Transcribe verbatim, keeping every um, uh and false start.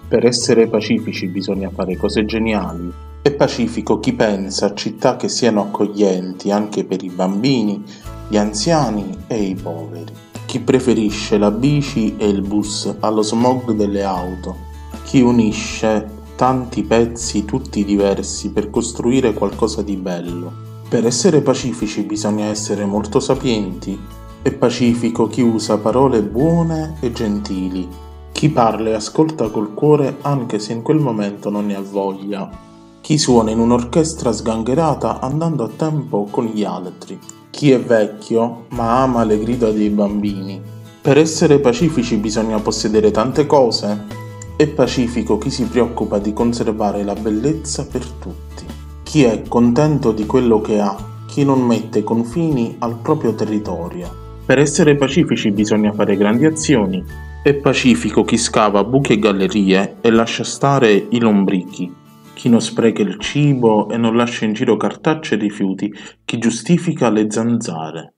Per essere pacifici bisogna fare cose geniali. È pacifico chi pensa a città che siano accoglienti anche per i bambini, gli anziani e i poveri. Chi preferisce la bici e il bus allo smog delle auto. Chi unisce tanti pezzi tutti diversi per costruire qualcosa di bello. Per essere pacifici bisogna essere molto sapienti. È pacifico chi usa parole buone e gentili. Chi parla e ascolta col cuore anche se in quel momento non ne ha voglia. Chi suona in un'orchestra sgangherata andando a tempo con gli altri. Chi è vecchio ma ama le grida dei bambini. Per essere pacifici bisogna possedere tante cose. È pacifico chi si preoccupa di conservare la bellezza per tutti. Chi è contento di quello che ha, chi non mette confini al proprio territorio. Per essere pacifici bisogna fare grandi azioni. È pacifico chi scava buche e gallerie e lascia stare i lombrichi, chi non spreca il cibo e non lascia in giro cartacce e rifiuti, chi giustifica le zanzare.